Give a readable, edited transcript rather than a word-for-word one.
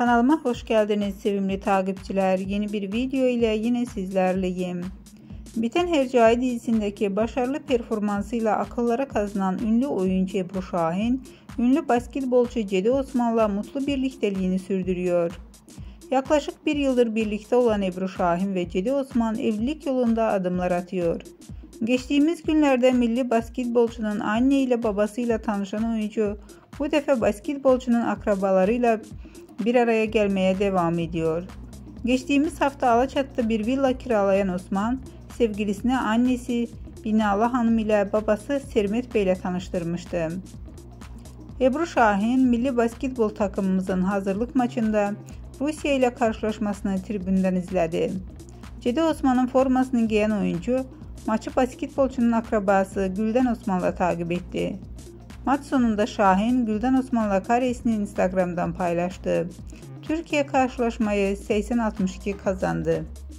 Kanalıma hoş geldiniz sevimli takipçiler. Yeni bir video ile yine sizlerleyim. Biten Hercai dizisindeki başarılı performansıyla akıllara kazınan ünlü oyuncu Ebru Şahin, ünlü basketbolcu Cedi Osman'la mutlu birlikteliğini sürdürüyor. Yaklaşık bir yıldır birlikte olan Ebru Şahin ve Cedi Osman evlilik yolunda adımlar atıyor. Geçtiğimiz günlerde milli basketbolcunun anne ile babasıyla tanışan oyuncu bu defa basketbolcunun akrabalarıyla bir araya gelmeye devam ediyor. Geçtiğimiz hafta Alaçatı'da bir villa kiralayan Osman, sevgilisine annesi Binalı Hanım ile babası Sermet Bey ile tanıştırmıştı. Ebru Şahin, milli basketbol takımımızın hazırlık maçında Rusya ile karşılaşmasını tribünden izledi. Cedi Osman'ın formasını giyen oyuncu, maçı basketbolcunun akrabası Gülden Osman'la takip etti. Maç sonunda Şahin, Gülden Osman'la karesini Instagram'dan paylaştı. Türkiye karşılaşmayı 80-62 kazandı.